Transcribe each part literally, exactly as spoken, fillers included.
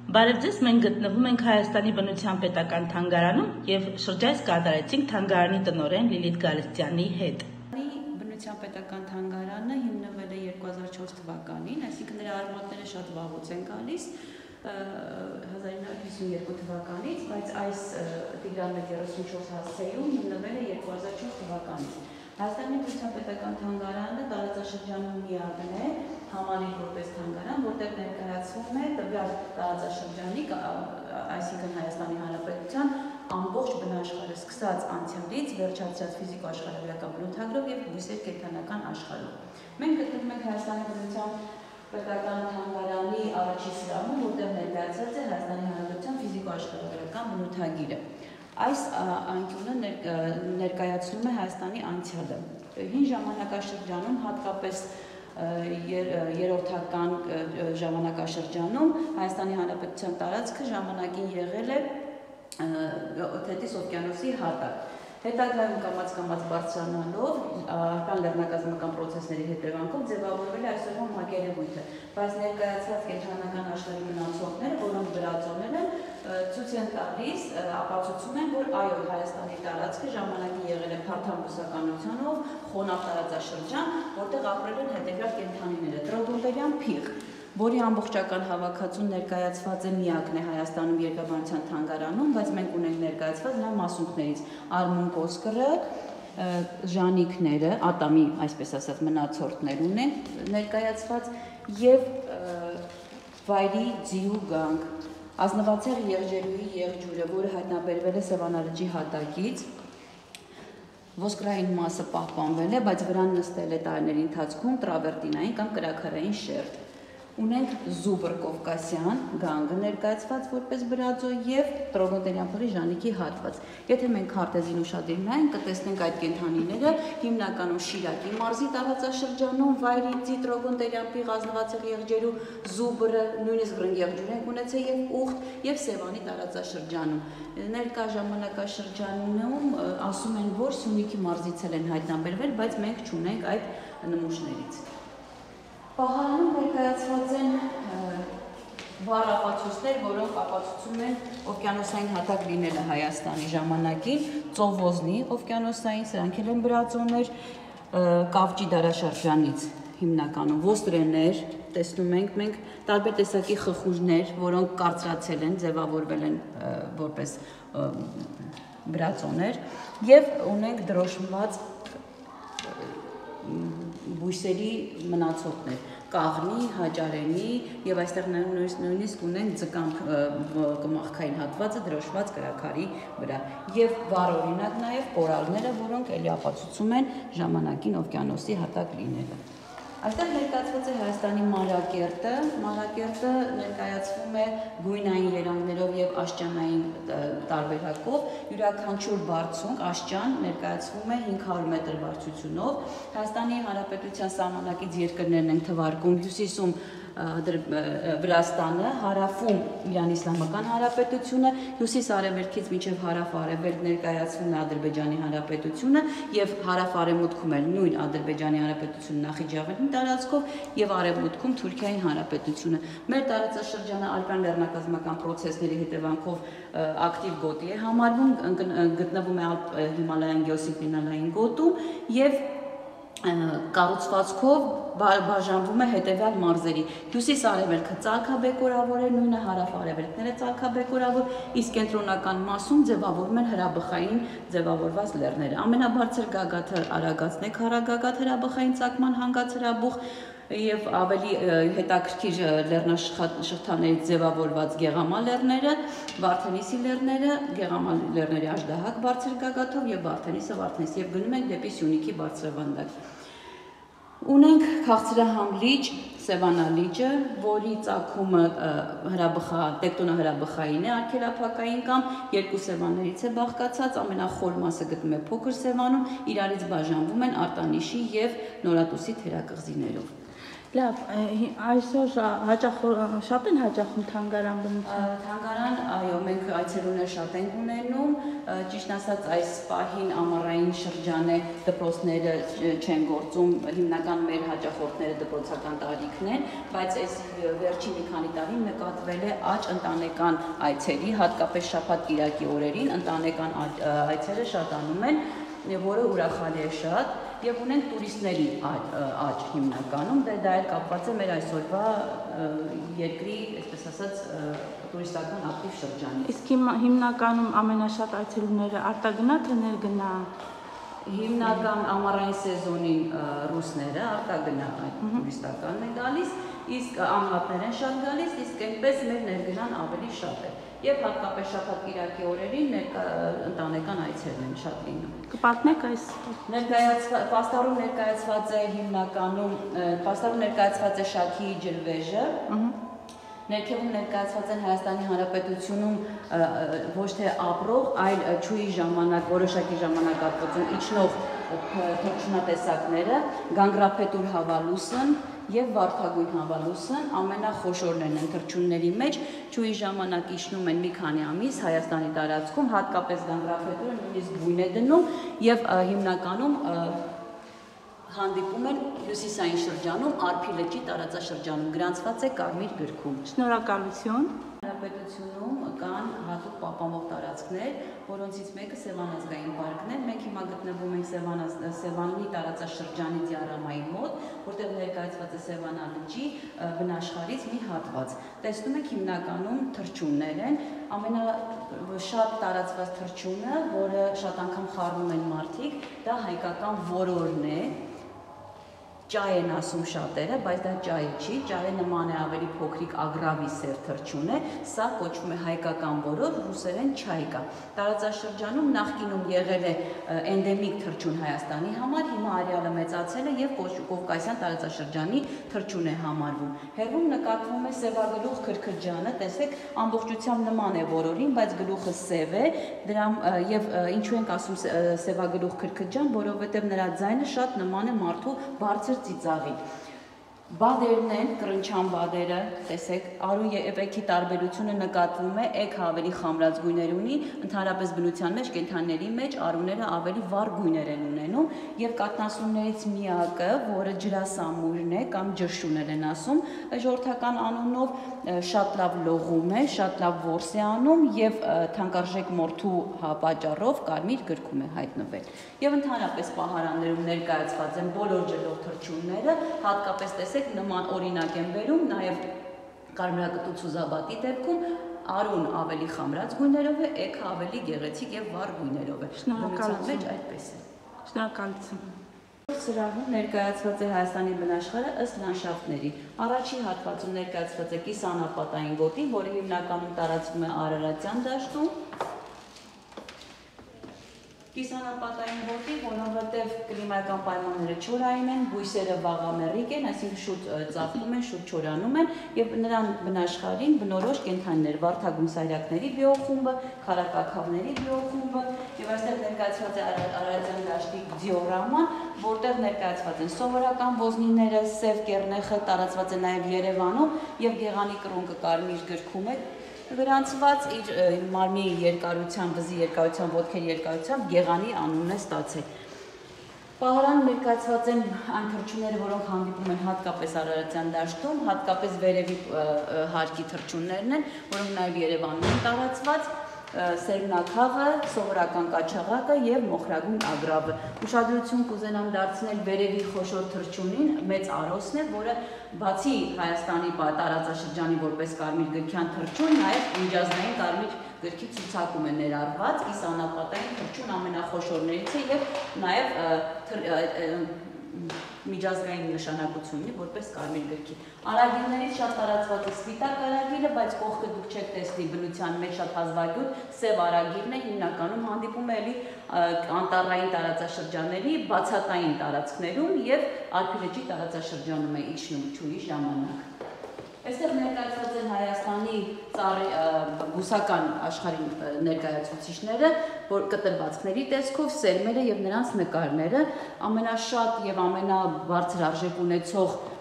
Բարև ձեզ, մենք գտնվում ենք Հայաստանի բնության պետական թանգարանում եւ շրջայց կատարեցինք թանգարանի տնօրեն Լիլիթ Գալստյանի հետ։ Բնության պետական թանգարանը հիմնվել է երկու հազար չորս թվականին, այսինքն նրա արմատները շատ վաղուց են գալիս հազար ինը հարյուր հիսունյոթ թվականից, բայց այս Տիգրան երեսունչորս հասցեում հիմնվել է երկու հազար չորս թվականից։ Հայաստանի բնության պետական թանգարանը տարածաշրջանում միակն է, համարի որպես թանգարան, որտեղ ներկայացվում է տվյալ տարածաշրջանի, այսինքն Հայաստանի Հանրապետության ամբողջ բնաշխարհը, սկսած անցյալից վերջացրած ֆիզիկո-աշխարհագրական բնութագրով եւ բույսեր կենդանական աշխարհով։ Մենք գտնվում ենք Հայաստանի բնության պետական թանգարանի առաջին սրահում, որտեղ ներկայացած է Հայաստանի Հանրապետության ֆիզիկո-աշխարհագրական բնութագիրը։ Այս անկյունը ներկայացնում է Հայաստանի անցյալը։ Հին ժամանակաշրջանում, հատկապես երրորդական ժամանակաշրջանում Հայաստանի Հանրապետության տարածքը ժամանակին եղել է Թեթիս օվկիանոսի հատակ։ Հետագայում կամաց-կամաց բարձրանալով, արական լեռնակազմական պրոցեսների հետևանքով ձևավորվել է այսօրվա մակերևույթը, բայց ներկայացված կենդանական աշխարհի մնացորդները, որոնք բրածոներ են, ցույց են տալիս, ապացուցում են, որ այո, Հայաստանի տարածքը ժամանակին եղել է փարթամ բուսականությունով, խոնավ տարածաշրջան, որտեղ ապրել են հետևյալ կենդանիները՝ տրոգոնտերյան փիղ, որի ամբողջական հավաքածուն ներկայացված է միակն է Հայաստանում Երկրաբանության թանգարանում, բայց մենք ունենք ներկայացված նրա մասունքներից արմուն կոսկրը, ժանիքները, ատամի, այսպես ասած, մնացորդներ ունենք ներկայացված եւ վայրի ձիու գանք, ազնվացեղ եղջերուի եղջյուրը, որը հայտնաբերվել է Սևանա լճի հատակից, ոսկրային մասը պահպանվել է, բայց վրան նստել է տարիների ընթացքում տրավերտինային կամ կրաքարային շերտ։ Ունենք զուբր կովկասյան գանգը ներկայացված որպես բրածո եւ տրոգոնտերյան փղի ժանիքի հատված։ Եթե մենք քարտեզին ուշադիր նայենք, կտեսնենք այդ կենդանիները հիմնականում Շիրակի մարզի տարածաշրջանում, վայրիցի, տրոգոնտերյան փիղ, ազնվացեղ եղջերու, զուբրը, նույնիսկ ռնգեղջյուր ենք ունեցել եւ ուղտ եւ Սևանի տարածաշրջանում։ Ներկա ժամանակաշրջանում ասում են, որ Սյունիքի մարզից են հայտնաբերվել, բայց մենք չունենք այդ նմուշներից։ Պահարանում ներկայացված են վառ ապացույցներ, որոնք ապացուցում են օվկիանոսային հատակ լինելը Հայաստանի ժամանակին, ծովոզնի օվկիանոսային, սրանք էլ են բրածոներ, կավճի դարաշրջանից հիմնականում ոստրեներ, տեսնում ենք մենք տարբեր տեսակի խխուժներ, որոնք կարծրացել են, ձևավորվել են որպես բրածոներ եւ ունենք դրոշմված բույսերի մնացորդներ, կաղնի, հաճարենի եւ այստեղ նույնիսկ ունենք ձկան կմախքային հատվածը դրոշված կրաքարի վրա եւ վառ օրինակ նաեւ կորալները, որոնք էլի ապացուցում են ժամանակին օվկիանոսի հատակ լինելը։ Այստեղ ներկայացված է Հայաստանի մանրակերտը, մանրակերտը ներկայացվում է գույնային երանգներով եւ աշճանային տարբերակով, յուրաքանչյուր բարձունք աշճան ներկայացվում է հինգ հարյուր մետր բարձրությունով։ Հայաստանի Հանրապետության սահմանակից երկրներն են թվարկում հյուսիսում Վրաստանը, հարավում Իրանի Իսլամական Հանրապետությունը, հյուսիս-արևելքից մինչև հարավ-արևելք ներկայացվում է Ադրբեջանի Հանրապետությունը եւ հարավ-արևմուտքում էլ նույն Ադրբեջանի Հանրապետությունը Նախիջավանի տարածքով եւ արևմուտքում Թուրքիայի Հանրապետությունը։ Մեր տարածաշրջանը ալպյան լեռնակազմական պրոցեսների հետևանքով ակտիվ գոտի է համարվում, գտնվում է Հիմալայան գեոսինկլինալային գոտում եւ կառուցվածքով բաժանվում է հետևյալ մարզերի։ Հյուսիս-արևելքը ծալքաբեկորավոր է, նույնը հարավ-արևելքները ծալքաբեկորավոր, իսկ կենտրոնական մասում ձևավորվում են հրաբխային ձևավորված լեռները։ Ամենաբարձր գագաթը Արագածն է, քառագագաթ հրաբխային ծագման հանգած հրաբուխ եւ ավելի հետաքրքիր լեռնաշղթաներից ձևավորված Գեղամա լեռները, Վարդենիսի լեռները, Գեղամա լեռների աժդահակ բարձր գագաթով եւ Վարդենիսը Վարդենիս եւ գնում ենք դեպի Սյունիքի բարձրավանդակ։ Ունենք քաղցրահամ լիճ, Սևանա լիճը, որի ծագումը հրաբխա, տեկտոնահրաբխային է, արգելափակային կամ երկու սևաններից է բաղկացած, ամենախոր մասը գտնում է Փոքր Սևանում, իրարից բաժանվում են Արտանիշի եւ Նորատուսի թերակղզիներով։ Լավ, այսօր հաճախ շատ են հաճախում թանգարան բնության։ Թանգարան, այո, մենք այցելուներ շատ ենք ունենում, ճիշտ ասած այս պահին ամառային շրջան է, դպրոցները չեն գործում, հիմնական մեր հաճախորդները դպրոցական տարիքն են, բայց այս վերջին մի քանի տարին նկատվել է աճ ընտանեկան այցերի, հատկապես շաբաթ-կիրակի օրերին ընտանեկան այցերը շատանում են, որը ուրախալի է շատ, եւ ունենք տուրիստների աճ հիմնականում, դե դա էլ կապված է մեր այսօրվա երկրի, այսպես ասած, տուրիստական ակտիվ շրջանի։ Իսկ հիմնականում ամենաշատ այցելուները արտագնա թե ներգնա։ Հիմնական ամառային սեզոնին ռուսները արտագնա այդ տուրիստականն է գալիս, իսկ անհատներ են շատ գալիս, իսկ այնպես մեր ներգնան ավելի շատ է։ Եվ հատկապես շաբաթ-կիրակի օրերին ընտանեկան այցերն են շատ լինում։ Կպատնեք այս պաստառում ներկայացված է հիմնականում, պաստառում ներկայացված է շաքիի ջրվեժը, ներքևում ներկայացված են Հայաստանի Հանրապետությունում ոչ թե ապրող, այլ չուի ժամանակ, որոշակի ժամանակահատվածում իջնող թռչունատեսակները, գանգրափետուր հավալուսն եւ վարդագույն հավալուսն ամենախոշորներն են թռչունների մեջ, չուի ժամանակ իջնում են մի քանի ամիս Հայաստանի տարածքում, հատկապես գանգրափետուրը նույնիսկ բույն է դնում եւ հիմնականում հանդիպում են հյուսիսային շրջանում, Արփի լճի տարածաշրջանում, գրանցված է Կարմիր գրքում։ Շնորհակալություն։ Հանրապետությունում կան հատուկ պահպանվող տարածքներ, որոնցից մեկը Սևան ազգային պարկն է։ Մենք հիմա գտնվում ենք Սևանի տարածաշրջանի դիառամայի մոտ, որտեղ ներկայացված է Սևանա լճի բնաշխարհից մի հատված։ Տեսնում եք հիմնականում թռչուններ են, ամենաշատ տարածված թռչունը, որը շատ անգամ խառնում են մարդիկ, դա հայկական որորն է։ Ճայ են ասում շատերը, բայց դա ճայ չի, ճայը նման է ավելի փոքրիկ ագրավի սև թռչուն է, սա կոչվում է հայկական որոր, ռուսերեն չայկա։ Տարածաշրջանում նախկինում եղել է էնդեմիկ թռչուն Հայաստանի համար, հիմա արեալը մեծացել է եւ Կովկասյան տարածաշրջանի թռչուն է համարվում։ Հերվում նկատվում է սևագլուխ քրքրջանը, տեսեք, ամբողջությամբ նման է որորին, բայց գլուխը սև է, դրա եւ ինչու ենք ասում սևագլուխ քրքրջան, որովհետեւ նրա ձայնը շատ նման է մարդու բարձր ծիծաղի։ Բադերն են, կրնչան բադերը, տեսեք, արու եւ էգի տարբերությունը նկատվում է, էգը ավելի խամրած գույներ ունի, ընդհանրապես բնության մեջ, կենդանիների մեջ արուները ավելի վառ գույներ են ունենում եւ կաթնասուններից միակը, որը ջրասամուրն է կամ ջրշուներ են ասում, ժողովրդական անունով շատ լավ լողում է, շատ լավ որս է անում եւ թանկարժեք մորթու պատճառով Կարմիր գրքում է հայտնվել։ Եվ ընդհանրապես պահարաններում ներկայացված են բոլոր ջրող թռչունները, հատկապես տեսեք նման օրինակ են բերում, նաև կարմրակտուց ու զաբատի դեպքում արուն ավելի խամրած գույներով է, էգը ավելի գեղեցիկ եւ վառ գույներով է։ Բնության մեջ այդպես է։ Շնորհակալություն։ Սրահում ներկայացված է Հայաստանի բնաշխարհը ըստ լանդշաֆտների։ Առաջին հատվածում ներկայացված է կիսանապատային գոտի, որը հիմնականում տարածվում է Արարատյան դաշտում։ Կիսանապատային գոտի, որովհետև կլիմայական պայմանները չորային են, բույսերը վաղամեռիկ են, այսինքն շուտ ծաղկում են, շուտ չորանում են եւ նրան բնաշխարհին բնորոշ կենդանիներ, վարդագույն սայրակների բիոխումբը, քարակակավների բիոխումբը եւ այստեղ ներկայացված է Արարատյան դաշտի դիորաման, որտեղ ներկայացված են սովորական ոզնիները, սև կեռնեխը տարածված է նաեւ Երևանում եւ Գեղանի կռունկը Կարմիր գրքում է գրանցված իր մարմնի երկարությամբ, վզի երկարությամբ, ոտքերի երկարությամբ Գեղանի անունն է ստացել։ Պահարան ներկայացված են այն թռչունները, որոնք հանդիպում են հատկապես Արարատյան դաշտում, հատկապես վերևի հարկի թռչուններն են, որոնք նաև Երևանում են տարածված, սերմնակաղը, սովորական կաչաղակը եւ մոխրագույն ագրավը։ Ուշադրություն կուզենամ դարձնել վերևի խոշոր թռչունին, մեծ արոսն է, որը բացի Հայաստանի տարածաշրջանի որպես Կարմիր գրքյան թռչուն, նաեւ միջազգային Կարմիր գրքի ցուցակում է ներառված, կիսանապատային թռչուն ամենախոշորներից է եւ նաեւ միջազգային նշանակություն ունի որպես Կարմիր գրքի։ Արագիլներից շատ տարածված է սպիտակ արագիլը, բայց կողքը դուք չեք տեսնի բնության մեջ շատ հազվագյուտ սև արագիլն է, հիմնականում հանդիպում է էլի անտառային տարածաշրջանների բացատային տարածքներում եւ Արփի լճի տարածաշրջանում է իջնում չուի ժամանակ։ Այստեղ ներկայացված են Հայաստանի բուսական աշխարհի ներկայացուցիչները, որ կտրվածքների տեսքով, սերմերը եւ նրանց նկարները ամենաշատ եւ ամենաբարձր արժեք ունեցող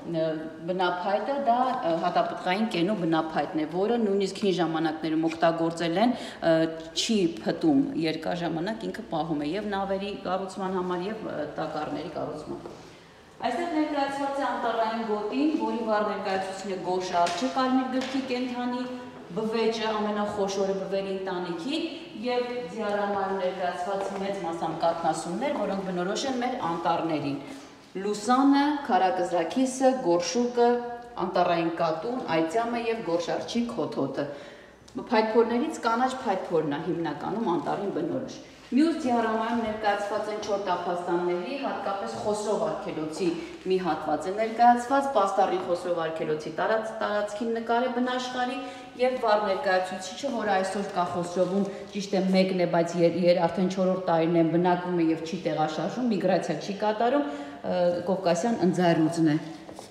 բնափայտը դա հատապտղային կենու բնափայտն է, որը նույնիսկ հին ժամանակներում օգտագործել են, չի փտում երկար ժամանակ, ինքը պահում է եւ նավերի կառուցման համար եւ տակառների կառուցման։ Այստեղ ներկայացված է անտառային գոտին, որի վառ ներկայացուցիչն է գորշարջը կարմիր գրքի կենդանի, բվեճը ամենախոշորը բվերի ընտանիքի եւ ձիարամայում ներկայացված մեծ մասամբ կաթնասուններ, որոնք բնորոշ են մեր անտառներին։ Լուսանը, քարակզակիսը, գորշուկը, անտառային կատուն, այծյամը եւ գորշարջի քոթոթը։ Փայտփորներից կանաչ փայտփորն է հիմնականում անտառին բնորոշ։ Մյուս ձիարամայում ներկայացված են չոր տափաստանների, հատկապես Խոսրով արգելոցի մի հատված է ներկայացված, Պաստառի Խոսրով արգելոցի տարածքին նկար է բնաշխարհի եւ վառ ներկայացուցիչը, որը այսօր կա Խոսրովում, ճիշտ է մեկն է, բայց արդեն չորրորդ տարին է բնակվում է եւ չի տեղաշարժում, միգրացիա չի կատարում, Կովկասյան ընձեռուձն է։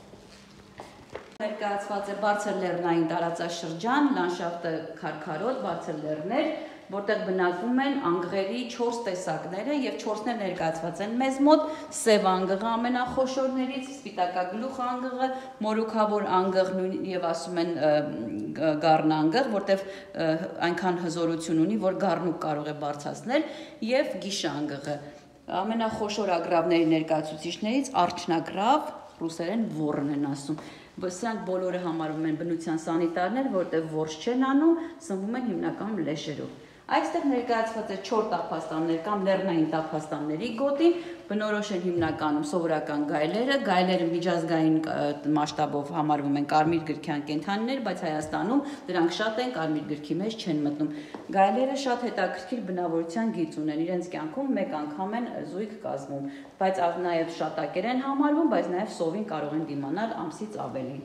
Ներկայացված է բարձր լեռնային տարածաշրջան, լանդշաֆտը քարքարոտ, բարձր լեռներ, որտեղ բնակվում են անգղերի չորս տեսակները եւ չորսն էլ ներկայացված են մեզ մոտ, սև անգղը ամենախոշորներից, սպիտակագլուխ անգղը, մորուքավոր անգղ եւ ասում են գառն անգղ, որտեղ այնքան հզորություն ունի, որ գառնուկ կարող է բարձրացնել, եւ գիշ անգղը։ Ամենախոշոր ագռավների ներկայացուցիչներից արջնագռավ, ռուսերեն ոռն են ասում։ Սրանք բոլորը համարվում են բնության սանիտարներ, որտեղ ոռչ չեն անում, սնվում են հիմնականում լեշերով։ Այստեղ ներկայացված է չոր տափաստաններ կամ լեռնային տափաստանների գոտին, բնորոշ են հիմնականում սովորական գայլերը, գայլերը միջազգային մասշտաբով համարվում են կարմիր գրքյան կենդանիներ, բայց Հայաստանում դրանք շատ են, կարմիր գրքի մեջ չեն մտնում։ Գայլերը շատ հետաքրքիր բնավորության գիծ ունեն, իրենց կյանքում մեկ անգամ են զույգ կազմում, բայց նաև շատակեր են համարվում, բայց նաև սովին կարող են դիմանալ ամսից ավելի։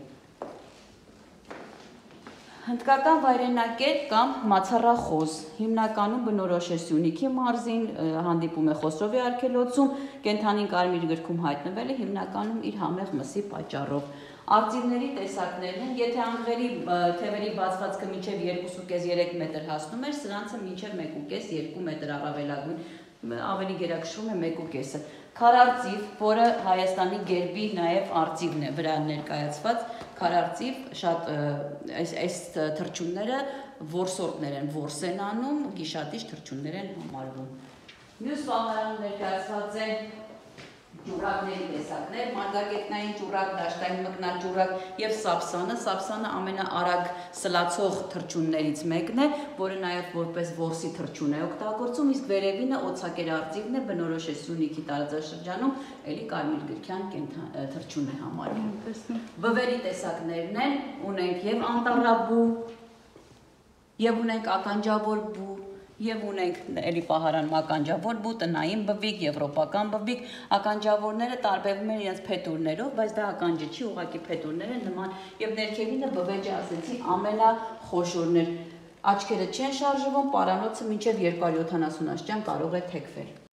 Հնդկական վայրենակետ կամ մացառախոզ, հիմնականում բնորոշ է Սյունիքի մարզին, հանդիպում է Խոսրովի արգելոցում, կենդանին կարմիր գրքում հայտնվել է հիմնականում իր համեղ մսի պատճառով։ Արծիվների տեսակներն են, եթե անգղերի թևերի բացվածքը մինչև երկուսուկես երեք մետր հասնում էր, սրանցը մինչև մեկուկես երկու մետր առավելագույն, ավելի գերակշռում է մեկուկեսը։ Քարարծիվ, որը Հայաստանի գերբի նաև արծիվն է վրա ներկայացված, քարարծիվ շատ այս թռչունները որսորդներ են, որս են անում, գիշատիչ թռչուններ են համարվում։ Մյուս պահարանում ներկայացված է ջուրակների տեսակներ, մարգագետնային ջուրակ, դաշտային մկնաջուրակ եւ սապսանը, սապսանը ամենաարագ սլացող թռչուններից մեկն է, որը նաեւ որպես որսի թռչուն է օգտագործում, իսկ վերևինը օծակեր արծիվն է, բնորոշ է Սյունիքի տարածաշրջանում, էլի կարմիր գրքյան թռչուն է համարվում։ Բվերի տեսակներն են, ունենք եւ անտառաբու, եւ ունենք ականջավոր բու, եւ ունենք էլի պահարանում ականջավոր բու, տնային բվիկ, եվրոպական բվիկ, ականջավորները տարբերվում են իրենց փետուրներով, բայց դա ականջը չի, ուղղակի փետուրներ են նման, եւ ներքևինը բվեճը ասեցի ամենախոշորն էր, աչքերը չեն շարժվում, պարանոցը մինչև երկու հարյուր յոթանասուն աստիճան կարող է թեքվել։